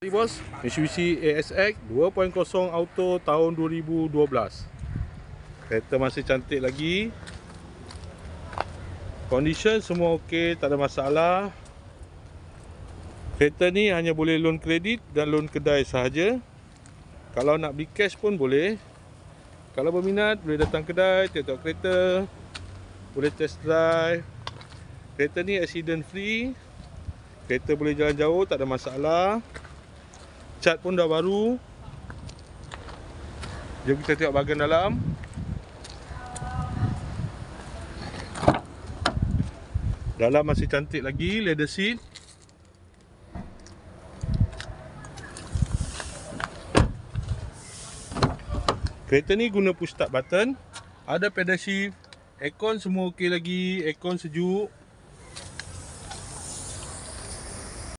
Bos, Mitsubishi ASX 2.0 Auto tahun 2012. Kereta masih cantik lagi. Condition semua okey, tak ada masalah. Kereta ni hanya boleh loan kredit dan loan kedai sahaja. Kalau nak beli cash pun boleh. Kalau berminat boleh datang kedai, tengok kereta, boleh test drive. Kereta ni accident free. Kereta boleh jalan jauh, tak ada masalah. Cat pun dah baru. Jom kita tengok bahagian dalam. Dalam masih cantik lagi, leather seat. Kereta ni guna push start button. Ada pedal shift. Aircon semua okey lagi, aircon sejuk.